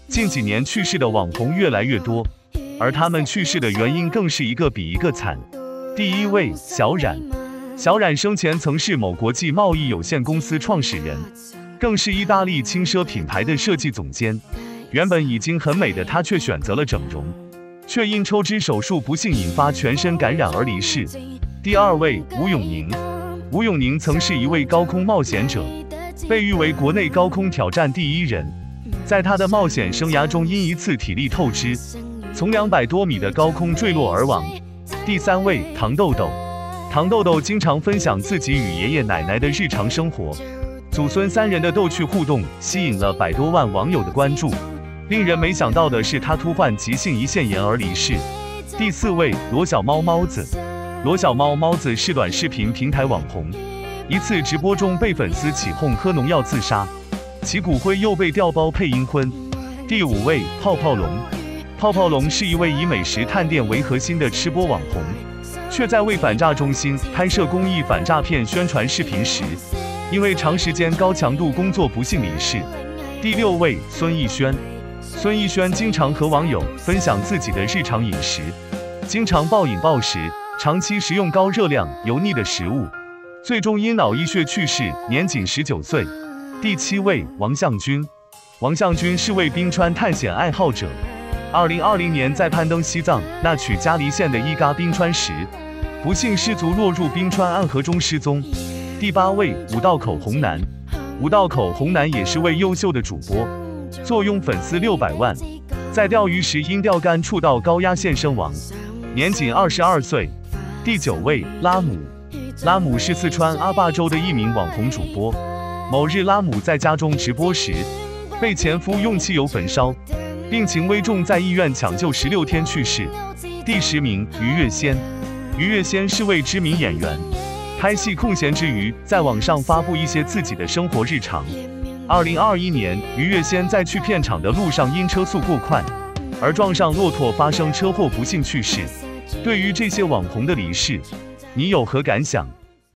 近几年去世的网红越来越多，而他们去世的原因更是一个比一个惨。第一位，小冉。小冉生前曾是某国际贸易有限公司创始人，更是意大利轻奢品牌的设计总监。原本已经很美的她，却选择了整容，却因抽脂手术不幸引发全身感染而离世。第二位，吴永宁。吴永宁曾是一位高空冒险者，被誉为国内高空挑战第一人。在他的冒险生涯中，因一次体力透支，从200多米的高空坠落而亡。第三位，糖豆豆。糖豆豆经常分享自己与爷爷奶奶的日常生活，祖孙3人的逗趣互动吸引了100多万网友的关注。令人没想到的是，他突患急性胰腺炎而离世。第四位，罗小猫猫子。罗小猫猫子是短视频平台网红，一次直播中被粉丝起哄喝农药自杀，其骨灰又被调包配阴婚。第五位，泡泡龙。泡泡龙是一位以美食探店为核心的吃播网红，却在为反诈中心拍摄公益反诈骗宣传视频时，因为长时间高强度工作不幸离世。第六位，孙艺轩。孙艺轩经常和网友分享自己的日常饮食，经常暴饮暴食，长期食用高热量、油腻的食物，最终因脑溢血去世，年仅19岁。第七位，王向军。王向军是位冰川探险爱好者。2020年在攀登西藏那曲嘉黎县的伊嘎冰川时，不幸失足落入冰川暗河中失踪。第八位，五道口红男。五道口红男也是位优秀的主播，坐拥粉丝600万，在钓鱼时因钓竿触到高压线身亡，年仅22岁。第九位，拉姆。拉姆是四川阿坝州的一名网红主播。某日，拉姆在家中直播时，被前夫用汽油焚烧，病情危重，在医院抢救16天去世。第10名，于月仙。于月仙是位知名演员，拍戏空闲之余，在网上发布一些自己的生活日常。2021年，于月仙在去片场的路上因车速过快而撞上骆驼，发生车祸不幸去世。对于这些网红的离世，你有何感想？